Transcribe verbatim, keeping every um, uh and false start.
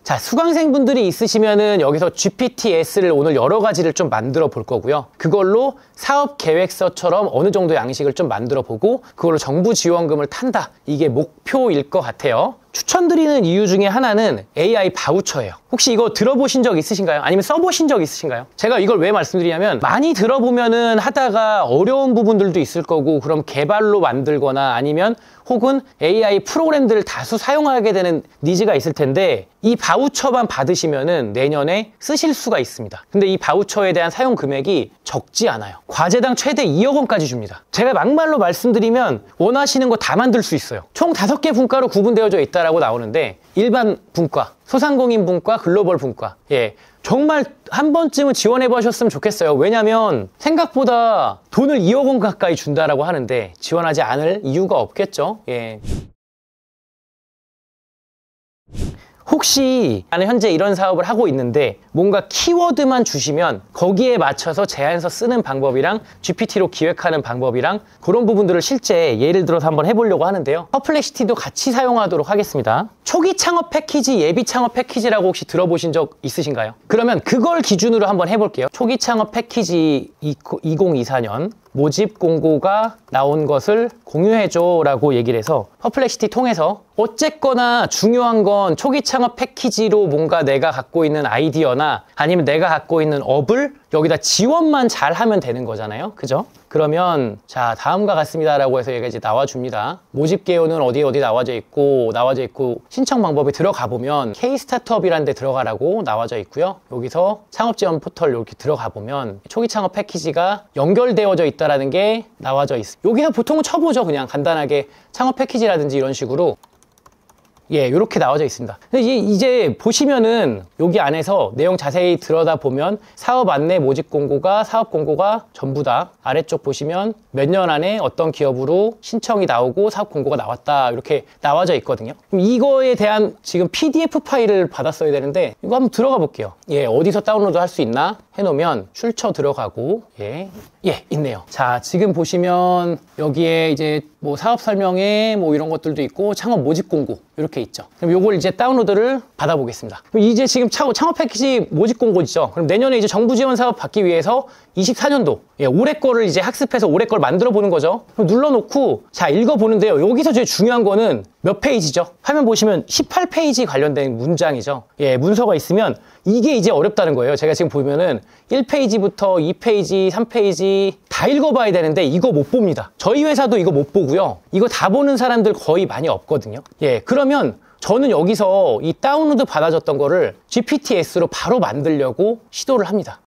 자, 수강생분들이 있으시면은 여기서 지피티에스를 오늘 여러 가지를 좀 만들어 볼 거고요. 그걸로 사업 계획서처럼 어느 정도 양식을 좀 만들어 보고 그걸로 정부 지원금을 탄다. 이게 목표일 것 같아요. 추천드리는 이유 중에 하나는 에이아이 바우처예요. 혹시 이거 들어보신 적 있으신가요? 아니면 써보신 적 있으신가요? 제가 이걸 왜 말씀드리냐면 많이 들어보면은 하다가 어려운 부분들도 있을 거고 그럼 개발로 만들거나 아니면 혹은 에이아이 프로그램들을 다수 사용하게 되는 니즈가 있을 텐데 이 바우처만 받으시면은 내년에 쓰실 수가 있습니다. 근데 이 바우처에 대한 사용 금액이 적지 않아요. 과제당 최대 이억 원까지 줍니다. 제가 막말로 말씀드리면 원하시는 거 다 만들 수 있어요. 총 다섯 개 분과로 구분되어져 있다라고 나오는데 일반 분과, 소상공인 분과, 글로벌 분과. 예. 정말 한 번쯤은 지원해 보셨으면 좋겠어요. 왜냐면 생각보다 돈을 이억 원 가까이 준다라고 하는데 지원하지 않을 이유가 없겠죠. 예. 혹시 나는 현재 이런 사업을 하고 있는데 뭔가 키워드만 주시면 거기에 맞춰서 제안서 쓰는 방법이랑 지피티로 기획하는 방법이랑 그런 부분들을 실제 예를 들어서 한번 해보려고 하는데요. 퍼플렉시티도 같이 사용하도록 하겠습니다. 초기 창업 패키지, 예비 창업 패키지라고 혹시 들어보신 적 있으신가요? 그러면 그걸 기준으로 한번 해볼게요. 초기 창업 패키지 이천이십사 년 모집 공고가 나온 것을 공유해줘 라고 얘기를 해서 퍼플렉시티 통해서 어쨌거나 중요한 건 초기 창업 패키지로 뭔가 내가 갖고 있는 아이디어나 아니면 내가 갖고 있는 업을 여기다 지원만 잘 하면 되는 거잖아요. 그죠? 그러면 자 다음과 같습니다 라고 해서 얘가 이제 나와줍니다. 모집 개요는 어디 어디 나와져 있고 나와져 있고 신청 방법에 들어가 보면 K-스타트업이라는 데 들어가라고 나와져 있고요. 여기서 창업 지원 포털 이렇게 들어가 보면 초기 창업 패키지가 연결되어져 있다라는 게 나와져 있습니다. 여기서 보통은 쳐보죠. 그냥 간단하게 창업 패키지라든지 이런 식으로 예, 이렇게 나와져 있습니다. 근데 이제 보시면은 여기 안에서 내용 자세히 들여다보면 사업 안내 모집 공고가 사업 공고가 전부 다 아래쪽 보시면 몇 년 안에 어떤 기업으로 신청이 나오고 사업 공고가 나왔다 이렇게 나와져 있거든요. 그럼 이거에 대한 지금 피디에프 파일을 받았어야 되는데 이거 한번 들어가 볼게요. 예, 어디서 다운로드 할 수 있나 해놓으면 출처 들어가고 예, 예, 있네요. 자, 지금 보시면 여기에 이제 뭐 사업 설명회 뭐 이런 것들도 있고 창업 모집 공고 이렇게 있죠. 그럼 요걸 이제 다운로드를 받아보겠습니다. 그럼 이제 지금 창업 패키지 모집 공고죠. 그럼 내년에 이제 정부 지원 사업 받기 위해서 이십사 년도 예, 올해 거를 이제 학습해서 올해 걸 만들어 보는 거죠. 그럼 눌러놓고 자 읽어보는데요. 여기서 제일 중요한 거는 몇 페이지죠? 화면 보시면 십팔 페이지 관련된 문장이죠. 예, 문서가 있으면 이게 이제 어렵다는 거예요. 제가 지금 보면은 일 페이지부터 이 페이지, 삼 페이지 다 읽어봐야 되는데 이거 못 봅니다. 저희 회사도 이거 못 보고요. 이거 다 보는 사람들 거의 많이 없거든요. 예, 그러면 저는 여기서 이 다운로드 받아줬던 거를 지피티에스로 바로 만들려고 시도를 합니다.